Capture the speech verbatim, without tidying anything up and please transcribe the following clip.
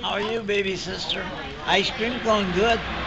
How are you, baby sister? Ice cream going good.